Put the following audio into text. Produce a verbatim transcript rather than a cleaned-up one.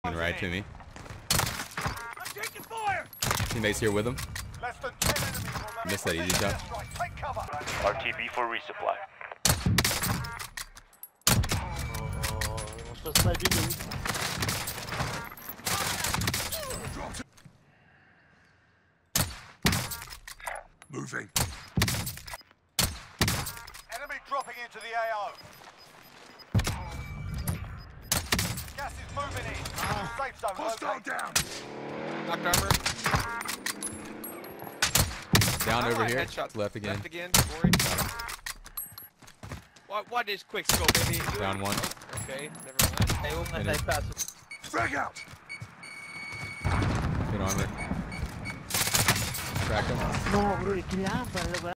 Coming right to me. I'm taking fire. Teammates here with him. Less than ten enemies will Missed that easy shot. Take cover. R T B for resupply. What's the sniping doing? Moving. Enemy dropping into the A O. Gas is moving in. Ah. Safe zone. Hostile down. Knocked armor. Down I over like here. headshots. Left again. Left again. Corey. What? What is quick scope, baby? You Down one. Oh, okay, never mind. Hay una snipe. Frag out. Good armor. Crack him. No, bro, ¿qué le haces?